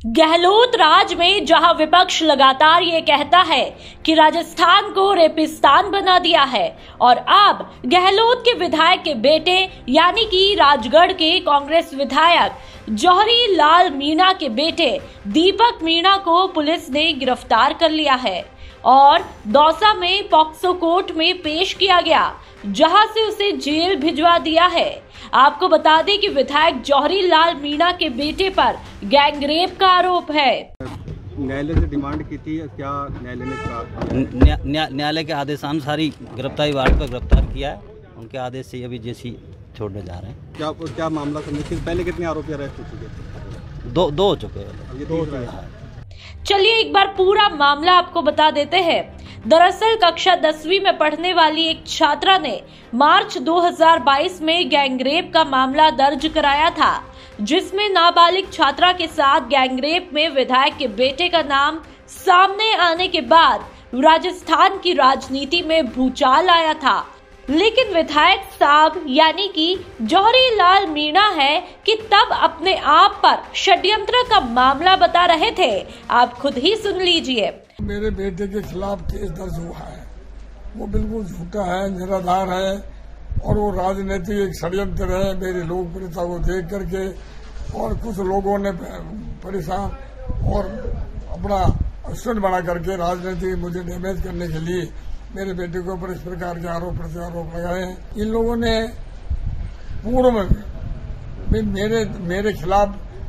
गहलोत राज में जहां विपक्ष लगातार ये कहता है कि राजस्थान को रेपिस्तान बना दिया है और अब गहलोत के विधायक के बेटे यानी कि राजगढ़ के कांग्रेस विधायक जौहरी लाल मीणा के बेटे दीपक मीणा को पुलिस ने गिरफ्तार कर लिया है और दौसा में पॉक्सो कोर्ट में पेश किया गया, जहां से उसे जेल भिजवा दिया है। आपको बता दें कि विधायक जौहरी लाल मीणा के बेटे पर गैंगरेप का आरोप है। न्यायालय से डिमांड की थी, क्या न्यायालय ने कहा? न्यायालय के आदेशानुसार ही गिरफ्तारी वारंट पर गिरफ्तार किया है। उनके आदेश से अभी जेसी छोड़ने जा रहे हैं। क्या मामला समझे? पहले कितने आरोपी अरेस्ट हो चुके? दो हो चुके हैं। चलिए एक बार पूरा मामला आपको बता देते हैं। दरअसल कक्षा 10वीं में पढ़ने वाली एक छात्रा ने मार्च 2022 में गैंगरेप का मामला दर्ज कराया था, जिसमें नाबालिग छात्रा के साथ गैंगरेप में विधायक के बेटे का नाम सामने आने के बाद राजस्थान की राजनीति में भूचाल आया था। लेकिन विधायक साहब यानी कि जौहरी लाल मीणा है कि तब अपने आप पर षड्यंत्र का मामला बता रहे थे। आप खुद ही सुन लीजिए। मेरे बेटे के खिलाफ केस दर्ज हुआ है, वो बिल्कुल झूठा है, निराधार है और वो राजनीतिक एक षड्यंत्र है। मेरी लोकप्रियता को देख करके और कुछ लोगों ने परेशान और अपना स्टंट बना करके राजनीति मुझे डैमेज करने के लिए मेरे बेटे के ऊपर इस प्रकार के आरोप प्रत्यारोप लगाए हैं। इन लोगों ने पूर्व में मेरे खिलाफ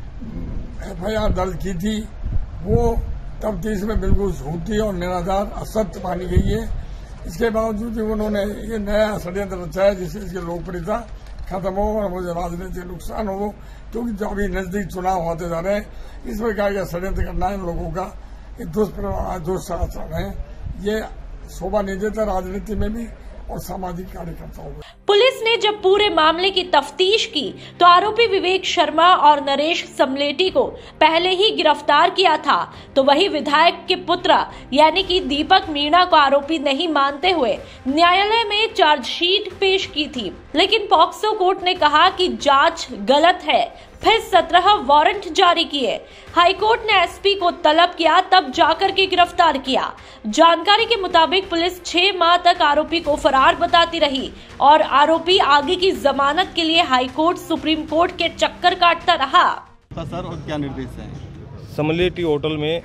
FIR दर्ज की थी, वो तफ्तीश में बिल्कुल झूठी और निराधार असत्य मानी गई है। इसके बावजूद उन्होंने ये नया षड्यंत्र रचा है जिससे इसकी लोकप्रियता खत्म हो और मुझे राजनीतिक नुकसान हो, क्योंकि जो अभी नजदीक चुनाव होते जा रहे हैं, इस प्रकार का षड्यंत्र करना इन लोगों का दुष्प्रचार है। ये शोभा नहीं देता राजनीति में भी और सामाजिक कार्यकर्ताओं में। पुलिस ने जब पूरे मामले की तफ्तीश की तो आरोपी विवेक शर्मा और नरेश समलेटी को पहले ही गिरफ्तार किया था, तो वही विधायक के पुत्र यानी कि दीपक मीणा को आरोपी नहीं मानते हुए न्यायालय में चार्जशीट पेश की थी। लेकिन पॉक्सो कोर्ट ने कहा कि जांच गलत है, फिर 17 वारंट जारी किए। हाईकोर्ट ने SP को तलब किया, तब जाकर के गिरफ्तार किया। जानकारी के मुताबिक पुलिस 6 माह तक आरोपी को फरार बताती रही और आरोपी आगे की जमानत के लिए हाईकोर्ट सुप्रीम कोर्ट के चक्कर काटता रहा। सर, और क्या निर्देश है? समलेटी होटल में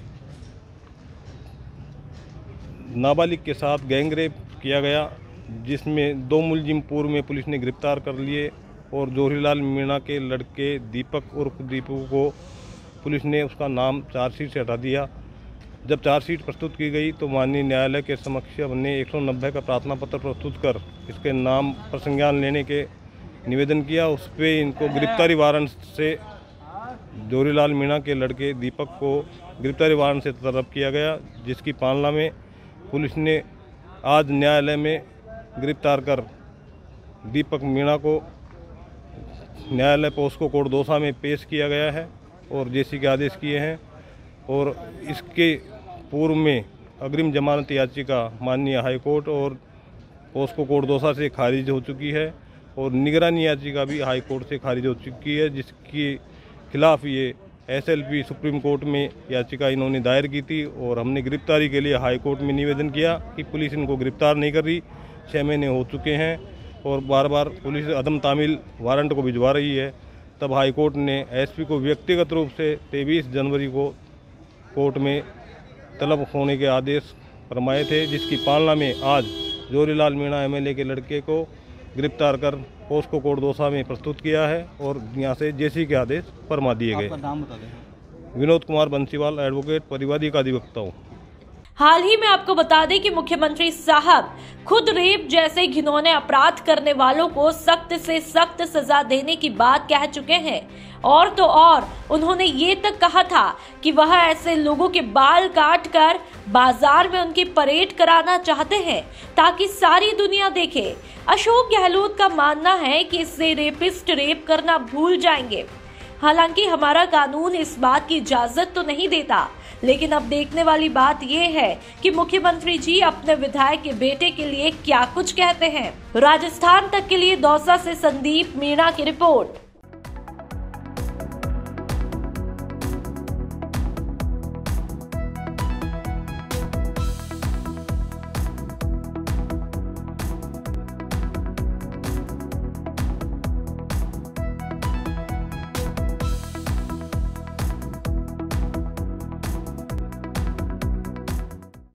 नाबालिग के साथ गैंगरेप किया गया, जिसमें 2 मुलजिम पूर्व में पुलिस ने गिरफ्तार कर लिए और जौहरी लाल मीणा के लड़के दीपक उर्फ दीपू को पुलिस ने उसका नाम चार्जशीट से हटा दिया। जब चार्जशीट प्रस्तुत की गई तो माननीय न्यायालय के समक्ष हमने 190 का प्रार्थना पत्र प्रस्तुत कर इसके नाम पर संज्ञान लेने के निवेदन किया। उस पर इनको गिरफ्तारी वारंट से जौहरी लाल मीणा के लड़के दीपक को गिरफ्तारी वारंट से तलब किया गया, जिसकी पालना में पुलिस ने आज न्यायालय में गिरफ्तार कर दीपक मीणा को न्यायालय पॉक्सो कोर्ट दौसा में पेश किया गया है और जेसी के आदेश किए हैं। और इसके पूर्व में अग्रिम जमानत याचिका माननीय हाईकोर्ट और पॉक्सो कोर्ट दौसा से खारिज हो चुकी है और निगरानी याचिका भी हाईकोर्ट से खारिज हो चुकी है, जिसके खिलाफ ये SLP सुप्रीम कोर्ट में याचिका इन्होंने दायर की थी और हमने गिरफ्तारी के लिए हाईकोर्ट में निवेदन किया कि पुलिस इनको गिरफ्तार नहीं कर रही। 6 महीने हो चुके हैं और बार बार पुलिस अदम तामील वारंट को भिजवा रही है। तब हाईकोर्ट ने SP को व्यक्तिगत रूप से 23 जनवरी को कोर्ट में तलब होने के आदेश फरमाए थे, जिसकी पालना में आज जौहरी लाल मीणा MLA के लड़के को गिरफ्तार कर पॉक्सो कोर्ट दौसा में प्रस्तुत किया है और यहाँ से जेसी के आदेश फरमा दिए गए। नाम बता दें। विनोद कुमार बंसीवाल, एडवोकेट, परिवादी का अधिवक्ता हूँ। हाल ही में आपको बता दें कि मुख्यमंत्री साहब खुद रेप जैसे घिनौने अपराध करने वालों को सख्त से सख्त सजा देने की बात कह चुके हैं और तो और उन्होंने ये तक कहा था कि वह ऐसे लोगों के बाल काट कर बाजार में उनकी परेड कराना चाहते हैं ताकि सारी दुनिया देखे। अशोक गहलोत का मानना है कि इससे रेपिस्ट रेप करना भूल जाएंगे। हालांकि हमारा कानून इस बात की इजाजत तो नहीं देता, लेकिन अब देखने वाली बात यह है कि मुख्यमंत्री जी अपने विधायक के बेटे के लिए क्या कुछ कहते हैं। राजस्थान तक के लिए दौसा से संदीप मीणा की रिपोर्ट।